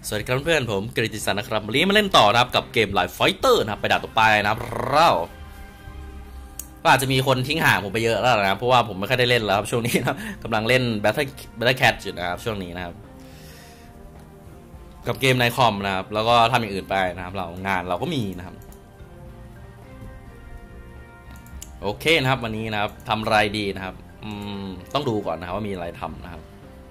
สวัสดีครับเพื่อนผมกฤติสันนะครับวันนี้มาเล่นต่อนะครับกับเกมไลฟ์ไฟเตอร์นะครับไปด่านต่อไปนะครับเราก็อาจจะมีคนทิ้งห่างผมไปเยอะแล้วนะเพราะว่าผมไม่ค่อยได้เล่นแล้วครับช่วงนี้นะกำลังเล่น Battle Cat อยู่นะครับช่วงนี้นะครับกับเกมในคอมนะครับแล้วก็ทำอย่างอื่นไปนะครับเรางานเราก็มีนะครับโอเคนะครับวันนี้นะครับทำอะไรดีนะครับต้องดูก่อนนะครับว่ามีอะไรทำนะครับ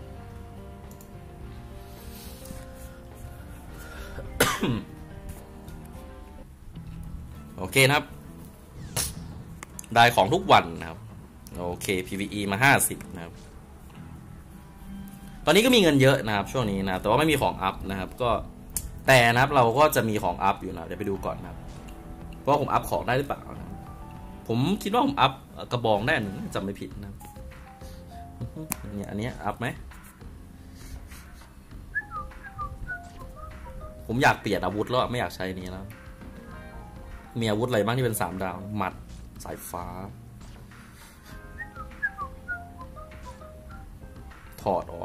โอเคนะครับได้ของทุกวันนะครับโอเค PVE มา50นะครับตอนนี้ก็มีเงินเยอะนะครับช่วงนี้นะแต่ว่าไม่มีของอัพนะครับก็แต่นะครับเราก็จะมีของอัพอยู่นะเดี๋ยวไปดูก่อนนะครับว่าผมอัพของได้หรือเปล่านะผมคิดว่าผมอัพกระบองได้หนึ่งจำไม่ผิดนะเนี่ยอันนี้อัพไหมผมอยากเปลี่ยนอาวุธแล้วไม่อยากใช้นี้แล้วมีอาวุธอะไรบ้างที่เป็น3 ดาวหมัดสายฟ้าถอดออก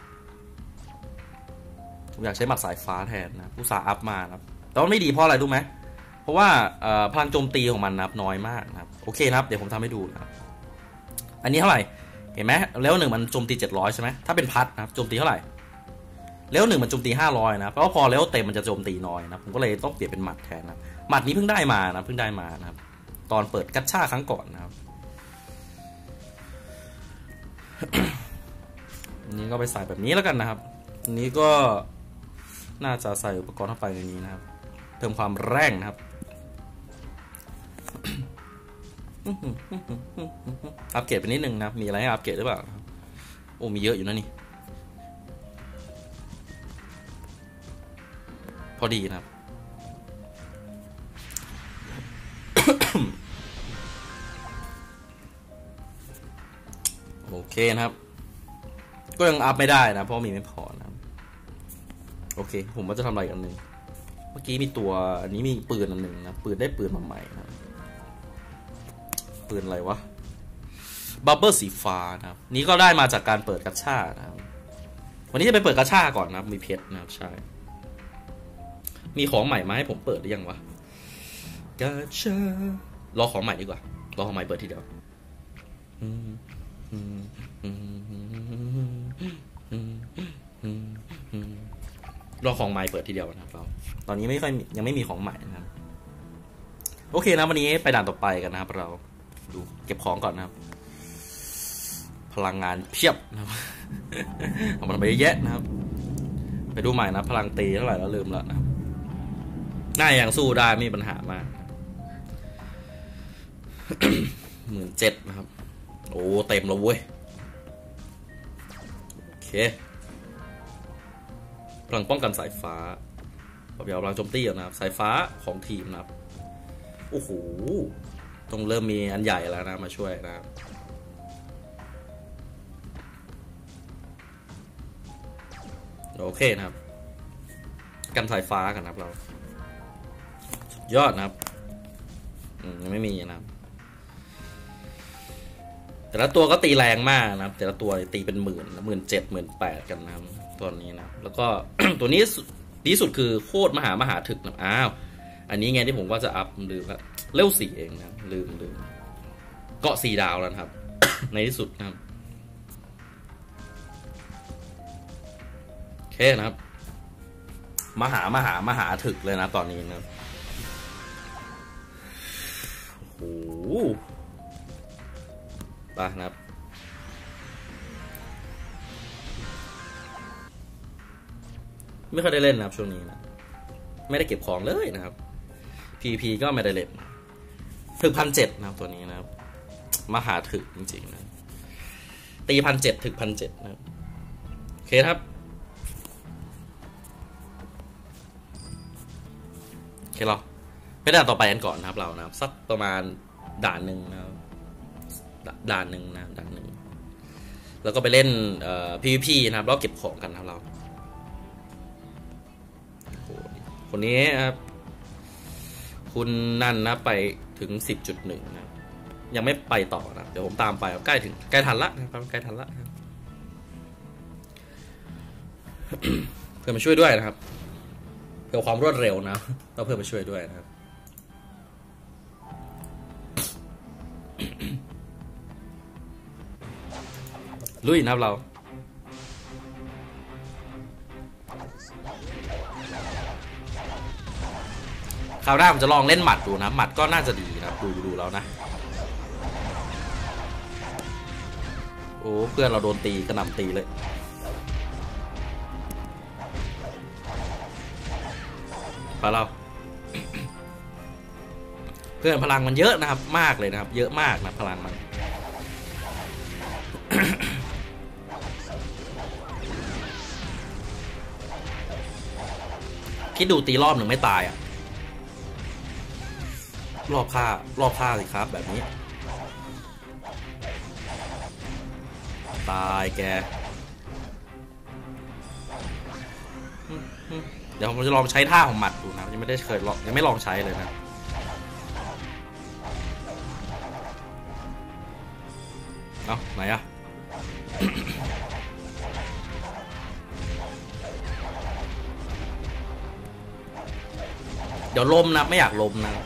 ผมอยากใช้หมัดสายฟ้าแทนนะผู้สาอัพมานะครับแต่ว่าไม่ดีเพราะอะไรรู้ไหมเพราะว่าพลังโจมตีของมันนะครับน้อยมากนะครับโอเคนะครับเดี๋ยวผมทำให้ดูนะครับอันนี้เท่าไหร่เห็นไหมเลเวล 1มันโจมตี700ใช่ไหมถ้าเป็นพัดนะครับโจมตีเท่าไหร่เลเวล 1มันโจมตี500นะเพราะว่าพอเลเวลเต็มมันจะโจมตีน้อยนะผมก็เลยต้องเปลี่ยนเป็นหมัดแทนนะหมัดนี้เพิ่งได้มานะครับตอนเปิดกัชช่าครั้งก่อนนะครับอันนี้ก็ไปใส่แบบนี้แล้วกันนะครับอันนี้ก็น่าจะใส่อุปกรณ์เข้าไปในนี้นะครับเพิ่มความแรงนะครับอัปเกรดไปนิดนึงนะครับมีอะไรให้อัปเกรดหรือเปล่าโอ้มีเยอะอยู่นะนี่พอดีนะครับโอเคนะครับก็ยังอัพไม่ได้นะเพราะมีไม่พอนะครับโอเคผมว่าจะทำอะไรกันหนึ่งเมื่อกี้มีตัวอันนี้มีปืนอันหนึ่งนะปืนได้ปืนมาใหม่นะปืนอะไรวะบับเบิ้ลสีฟ้านะครับนี้ก็ได้มาจากการเปิดกัชช่านะครับวันนี้จะไปเปิดกัชช่าก่อนนะครับมีเพชรนะครับใช่มีของใหม่มาให้ผมเปิดหรือยังวะกัชช่ารอของใหม่ดีกว่ารอของใหม่เปิดทีเดียวรอของใหม่เปิดทีเดียวนะครับเราตอนนี้ไม่ค่อยยังไม่มีของใหม่นะครับโอเคนะวันนี้ไปด่านต่อไปกันนะครับเราดูเก็บของก่อนนะครับพลังงานเพียบนะครับเอามันไปเยอะนะครับไปดูใหม่นะพลังตีเท่าไหร่แล้วลืมแล้วนะครับน่ายังสู้ได้ไม่มีปัญหามาก17,000นะครับโอ้เต็มแล้วเว้ยโอเคพลังป้องกันสายฟ้าเดี๋ยวพลังโจมตีนะครับสายฟ้าของทีมนะครับโอ้โหต้องเริ่มมีอันใหญ่แล้วนะมาช่วยนะครับโอเคนะครับกันสายฟ้ากันนะครับเราสุดยอดนะครับยังไม่มีนะครับแต่ละตัวก็ตีแรงมากนะครับแต่ละตัวตีเป็น17,000 18,000กันนะครับตัวนี้นะแล้วก็ ตัวนี้ดีสุดคือโคตรมหาถึกนะอ้าวอันนี้ไงที่ผมว่าจะอัพลืมละเร็ว4เองนะลืมเกาะ4 ดาวแล้วครับ ในที่สุดนะครับโอเคนะครับมหาถึกเลยนะตอนนี้นะโอ้โหไปนะครับไม่ค่อยได้เล่นนะครับช่วงนี้นะไม่ได้เก็บของเลยนะครับ PVP ก็ไม่ได้เล่นถึง1,700นะครับตัวนี้นะครับมหาถึกจริงๆนะตี1,700ถึง1,700นะครับโอเคครับโอเคเราไปด่านต่อไปกันก่อนนะครับเรานะครับสักประมาณด่านหนึ่งนะครับด่านหนึ่งแล้วก็ไปเล่นPVP นะครับแล้วเก็บของกันนะครับเราคนนี้ครับคุณนั่นนะไปถึง 10.1 นะยังไม่ไปต่อนะเดี๋ยวผมตามไปใกล้ทันละนะครับใกล้ทันละ โเพื่อนมาช่วยด้วยนะครับเพื่อความรวดเร็วนะต้องเพื่อนมาช่วยด้วยนะครับลุยนะครับเราคราวหน้าผมจะลองเล่นหมัดดูนะหมัดก็น่าจะดีนะครับดูแล้วนะโอ้เพื่อนเราโดนตีกระหน่ำตีเลยไปเรา เพื่อนพลังมันเยอะนะครับมากเลยนะครับเยอะมากนะพลังมัน คิดดูตีรอบหนึ่งไม่ตายอ่ะรอบฆ่าสิครับแบบนี้ตายแกเดี๋ยวผมจะลองใช้ท่าของหมัดดูนะยังไม่ได้เคยลองยังไม่ลองใช้เลยนะเอาไหนอะ เดี๋ยวลมนะไม่อยากลมนะ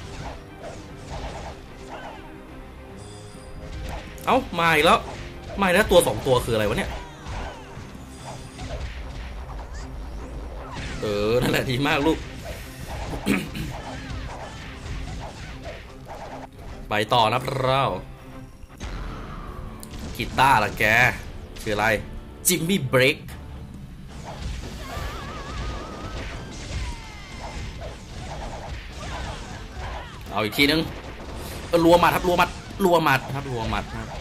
เอ้ามาอีกแล้วตัว2ตัวคืออะไรวะเนี่ยนั่นแหละดีมากลูก ไปต่อนะเรากีตาร์ละแกคืออะไรจิมมี่เบรกเอาอีกทีนึงรัวหมัดครับรัวหมัดครับรัวหมัด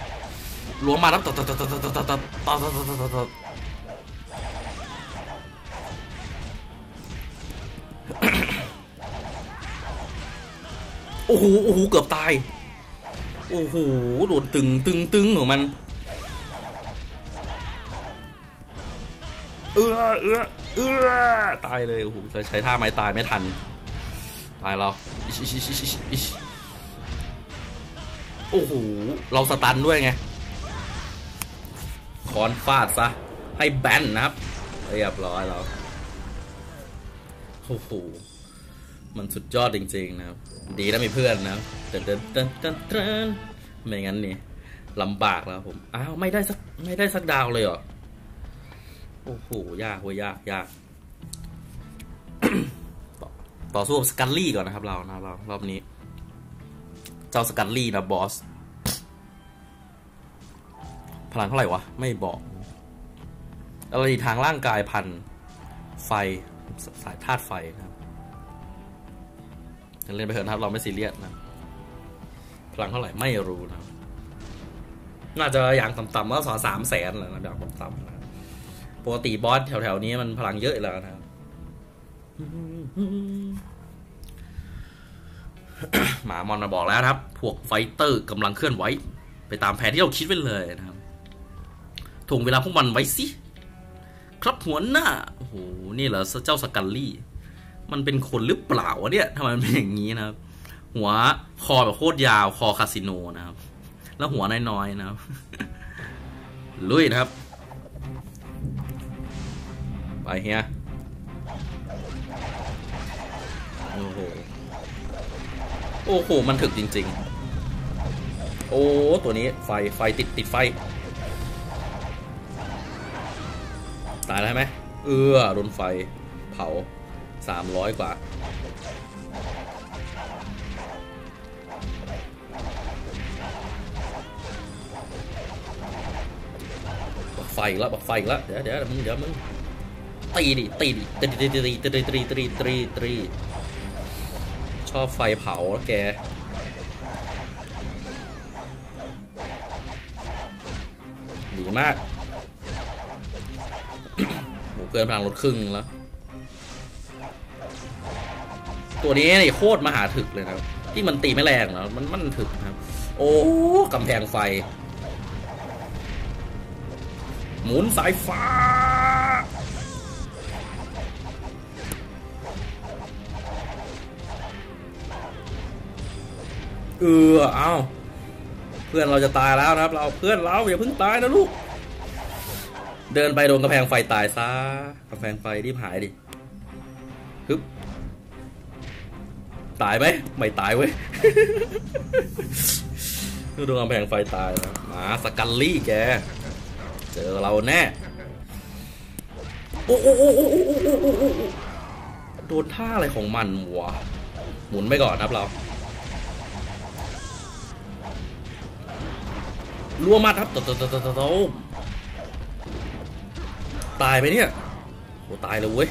โอ้โหเกือบตายโอ้โหโดนตึงของมันตายเลยโอ้โหใช้ท่าไม้ตายไม่ทันตายเราโอ้โหเราสตันด้วยไงคอนฟาดซะให้แบนนะครับเรียบร้อยแล้วโอ้โหมันสุดยอดจริงๆนะครับดีนะมีเพื่อนนะไม่งั้นนี่ลำบากแล้วผมอ้าวไม่ได้สักดาวเลยเหรอโอ้โหยากต่อสู้กับสกัลลี่ก่อนนะครับเรารอบนี้เจ้าสกัลลี่นะบอสพลังเท่าไหร่วะไม่บอกอะไรทางร่างกายพันไฟสายธาตุไฟนะครับเล่นไปเถอะนะครับเราไม่ซีเรียสนะพลังเท่าไหร่ไม่รู้นะน่าจะอย่างต่ำๆก็300,000แหละนะอย่างต่ำๆนะปกติบอสแถวๆนี้มันพลังเยอะแล้วนะครับหมามอนมาบอกแล้วครับพวกไฟเตอร์กำลังเคลื่อนไหวไปตามแผนที่เราคิดไว้เลยนะครับถ่วงเวลาพวกมันไว้สิครับหัวหน้าโอ้โหนี่เหรอเจ้าสกัลลี่มันเป็นคนหรือเปล่าวะเนี่ยทำไมมันเป็นอย่างนี้นะครับหัวคอแบบโคตรยาวคอคาสิโนนะครับแล้วหัวน้อยๆนะครับลุยนะครับไปเฮียโอ้โหมันถึกจริงๆโอ้ตัวนี้ไฟติดไฟตายแล้วใช่ไหมโดนไฟเผา300 กว่าบักไฟอีกแล้วเดี๋ยวมึงตีดิชอบไฟเผาแล้วแกดีมากโหเกินพลังลดครึ่งแล้วตัวนี้นี่โคตรมหาถึกเลยนะที่มันตีไม่แรงนะมันถึกนะครับโอ้กำแพงไฟหมุนสายฟ้าเอ้าเพื่อนเราจะตายแล้วนะครับเพื่อนเราอย่าเพิ่งตายนะลูกเดินไปโดนกระแพงไฟตายซะกระแพงไฟรีบหายดิฮึบตายไหมไม่ตายเว้ยโดนกระแพงไฟตายนะมาสกัลลี่แกเจอเราแน่โอ้โดนท่าอะไรของมันวะหมุนไปก่อนครับเรารัวมาครับตายไปเนี่ยโอ้ตายเลยเว้ย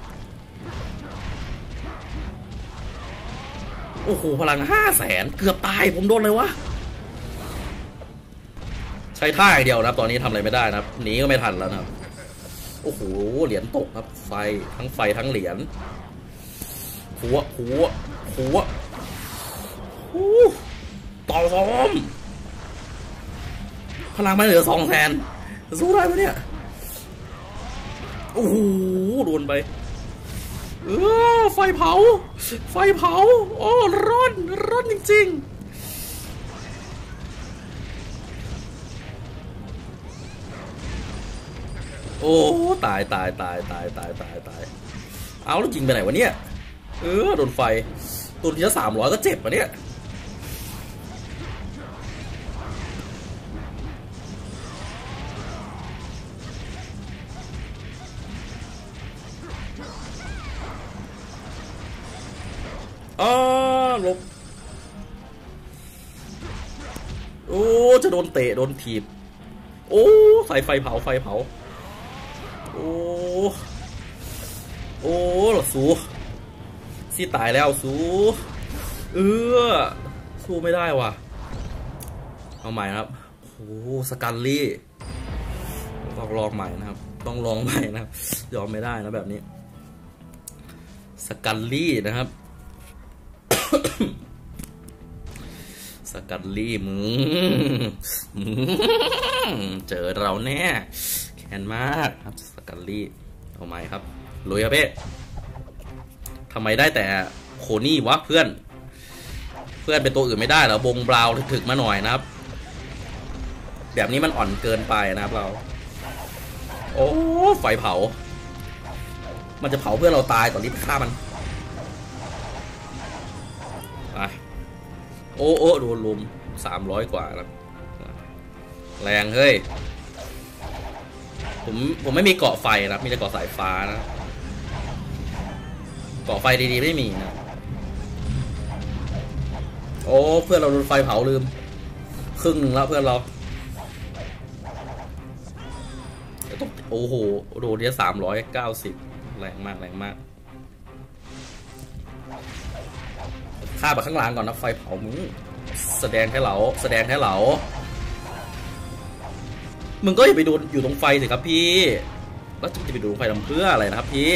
โอ้โหพลัง500,000เกือบตายผมโดนเลยวะใช้ท่าอย่างเดียวนะตอนนี้ทำอะไรไม่ได้นะหนีก็ไม่ทันแล้วนะโอ้โหเหรียญตกครับไฟทั้งเหรียญหัวต่อซ้อมพลังไม่เหลือ200,000สู้ได้ไหมเนี่ยโอ้โหโดนไปไฟเผาโอ้ร้อนจริงๆโอ้ตายเอาแล้วยิงไปไหนวะเนี่ยโดนไฟตัวนี้300ก็เจ็บวะเนี่ยลบโอ้จะโดนเตะโดนถีบโอ้ใส่ไฟเผาโอ้หรอสูซี่ตายแล้วสูสู้ไม่ได้ว่ะเอาใหม่ครับโอ้สกัลลี่ต้องลองใหม่นะครับต้องลองใหม่นะครับยอมไม่ได้นะแบบนี้สกัลลี่นะครับสกัลลี่มึงเจอเราแน่แค้นมากครับสกัลลี่เอาใหม่ครับลุยครับเป้ทำไมได้แต่โคนี่วะเพื่อนเป็นตัวอื่นไม่ได้เหรอบงบราวถึกมาหน่อยนะครับแบบนี้มันอ่อนเกินไปนะครับเราโอ้ไฟเผามันจะเผาเพื่อนเราตายก่อนรีบฆ่ามันโอ้โดนลุม300 กว่าแล้วแรงเฮ้ยผมไม่มีเกาะไฟนะมีแต่เกาะสายฟ้านะเกาะไฟดีๆไม่มีนะโอ้เพื่อนเราโดนไฟเผาลืมครึ่งหนึ่งแล้วเพื่อนเราโอ้โหโดนเนี่ย390แรงมากฆ่าแบบข้างหลังก่อนนะไฟเผามึงแสดงให้เหลามึงก็อย่าไปโดนอยู่ตรงไฟสิครับพี่แล้วจะไปดูไฟทำเพื่ออะไรนะครับพี่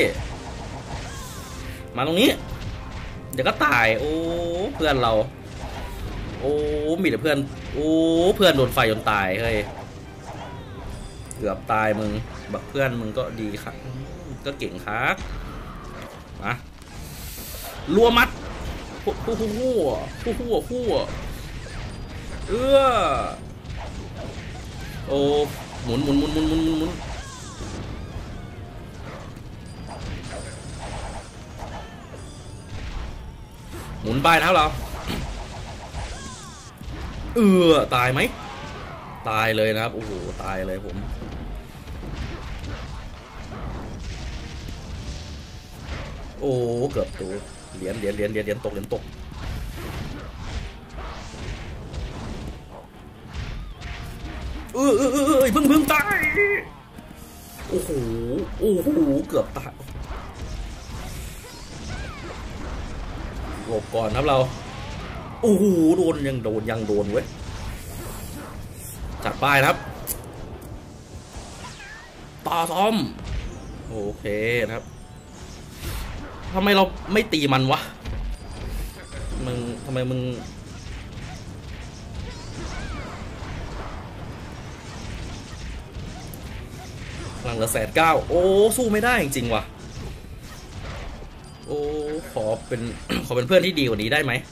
มาตรงนี้เดี๋ยวก็ตายโอ้เพื่อนเราโอ้มีแต่เพื่อนโอ้เพื่อนโดนไฟจนตายเฮ้ยเกือบตายมึงแบบเพื่อนมึงก็ดีครับก็เก่งครับมารัวมัดหัวโอ้หมุนหมุนไปนะครับเราตายไหมตายเลยนะครับโอ้โหตายเลยผมโอ้เกือบตัวเหรียญตกเพิ่งตายโอ้โหเกือบตายหลบก่อนครับเราโอ้โหโดนยังโดนเว้ยจัดป้ายครับต่อซ้อมโอเคนะครับทำไมเราไม่ตีมันวะทำไมมึงพลังเหลือ109,000โอ้สู้ไม่ได้จริงๆว่ะโอ้ขอเป็นเพื่อนที่ดีกว่านี้ได้ไหม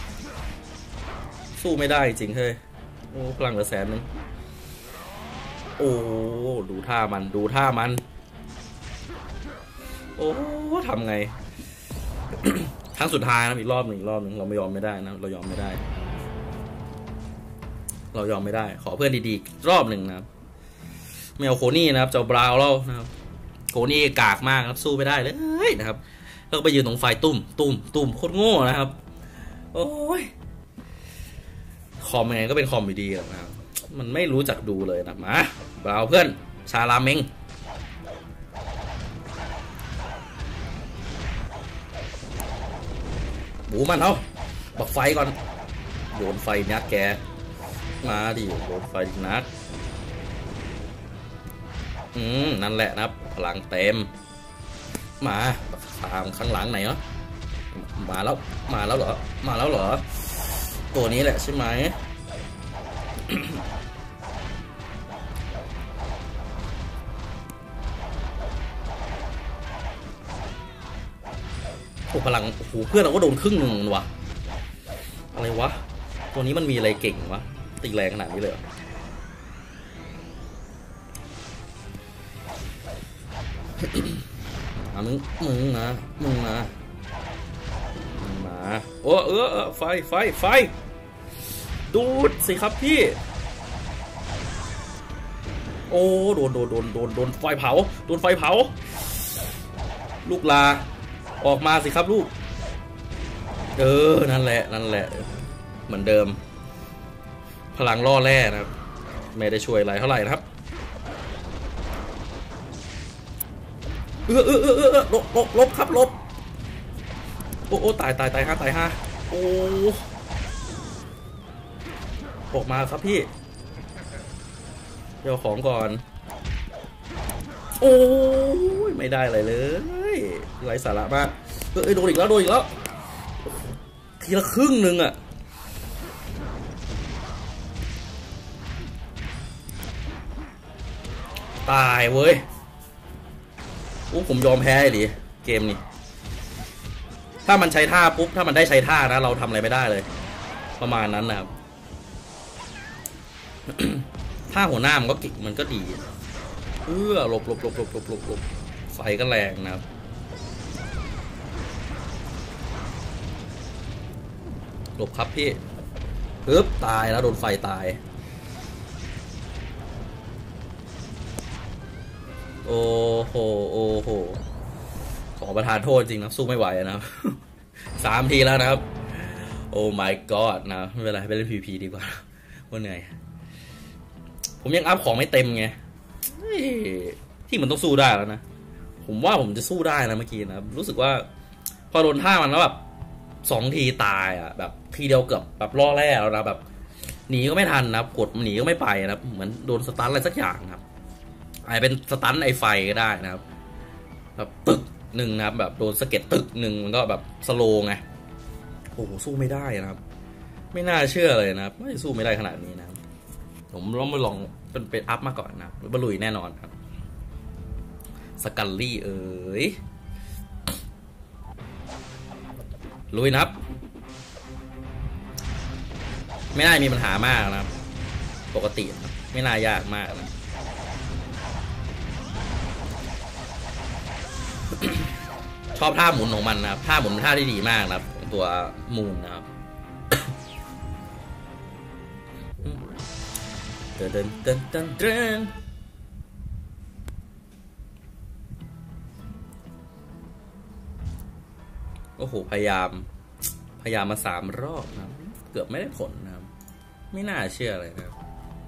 สู้ไม่ได้จริงเฮ้ยโอ้พลังเหลือ100,000 โอ้ดูท่ามันดูท่ามันโอ้ทำไง ครั้งสุดท้ายนะอีกรอบหนึ่งเราไม่ยอมไม่ได้นะเรายอมไม่ได้ เรายอมไม่ได้ขอเพื่อนดีๆรอบหนึ่งนะครับไม่เอาโคนี่นะครับเจ้าบราวน์เรานะครับโคนี่กากมากครับสู้ไม่ได้เลยนะครับแล้วก็ไปยืนตรงไฟตุ่มโคตรโง่นะครับโอ้ยคอมยังไงก็เป็นคอมอยู่ดีนะครับมันไม่รู้จักดูเลยนะมาบราวน์เพื่อนชาลาเมงบูมันเอาบักไฟก่อนโยนไฟนักแกมาดิโดนไฟนักนั่นแหละนะครับพลังเต็มมาตามข้างหลังไหนเนาะมาแล้วเหรอตัวนี้แหละใช่ไหม โอ้พลังโอ้โหเพื่อนเราก็โดนครึ่งหนึ่งวะอะไรวะตัวนี้มันมีอะไรเก่งวะตีแรงขนาดนี้เลยมึงนะมาโอ้ไฟดูดสิครับพี่โอ้โดนไฟเผาลูกลาออกมาสิครับลูกนั่นแหละเหมือนเดิมพลังล่อแร่นะครับไม่ได้ช่วยอะไรเท่าไหร่นะครับลบครับลบโอ้ตายห้าโอ้ออกมาครับพี่เดี๋ยวของก่อนโอ้ยไม่ได้อะไรเลยไร้สาระมากโดนอีกแล้วทีละครึ่งหนึ่งอะตายเว้ยโอ้ผมยอมแพ้ดิเกมนี้ถ้ามันใช้ท่าปุ๊บถ้ามันได้ใช้ท่านะเราทำอะไรไม่ได้เลยประมาณนั้นนะครับ ท่าหัวหน้ามันก็ดีหลบไฟก็แรงนะครับหลบครับพี่ปึ๊บตายแล้วโดนไฟตายโอ้โหขอประทานโทษจริงนะสู้ไม่ไหวนะครับ 3 ทีแล้วนะครับโอ้ my god นะไม่เป็นไรไปเล่น PVP ดีกว่าว่าเหนื่อยผมยังอัพของไม่เต็มไงที่มันต้องสู้ได้แล้วนะผมว่าผมจะสู้ได้นะเมื่อกี้นะรู้สึกว่าพอโดนท่ามันแล้วแบบ2 ทีตายอ่ะแบบทีเดียวเกือบแบบล่อแร่แล้วนะแบบหนีก็ไม่ทันนะกดหนีก็ไม่ไปนะเหมือนโดนสตันอะไรสักอย่างครับอาจจะเป็นสตันไอไฟก็ได้นะครับแบบตึกหนึ่งนะครับแบบโดนสะเก็ดตึกหนึ่งมันก็แบบสโลว์ไงโอ้โหสู้ไม่ได้นะครับไม่น่าเชื่อเลยนะครับไม่สู้ไม่ได้ขนาดนี้นะครับผมลองเป็นอัพมาก่อนนะบรรลุยแน่นอนครับสกัลลี่ลุยนับไม่น่ามีปัญหามากนะครับปกติไม่น่ายากมากนะชอบท่าหมุนของมันนะครับท่าหมุนเป็นท่าที่ดีมากนะครับตัวมูนนะครับเดินโอ้โหพยายามมา3 รอบนะเกือบไม่ได้ผลนะครับไม่น่าเชื่อเลยนะครับ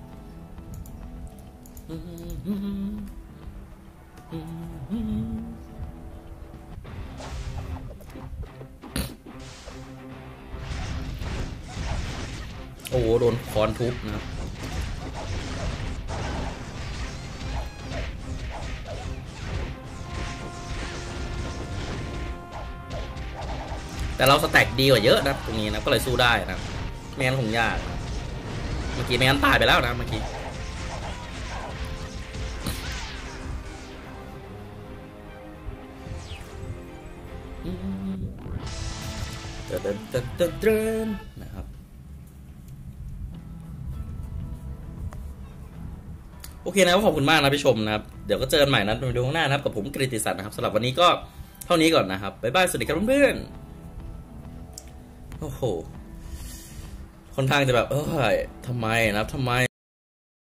โอ้โหโดนค้อนทุบนะครับแต่เราสแต็กดีกว่าเยอะนะตรงนี้นะก็เลยสู้ได้นะไม่งั้นคงยากนะเมื่อกี้ไม่งั้นตายไปแล้วนะเมื่อกี้เดินนะครับโอเคนะขอบคุณมากนะพี่ชมนะครับเดี๋ยวก็เจอกันใหม่นะในวิดีโอข้างหน้านะครับกับผมกฤติศักดิ์นะครับสำหรับวันนี้ก็เท่านี้ก่อนนะครับบ๊ายบายสวัสดีครับเพื่อนๆโอ้โหค่อนข้างจะแบบทำไมนะครับทำไม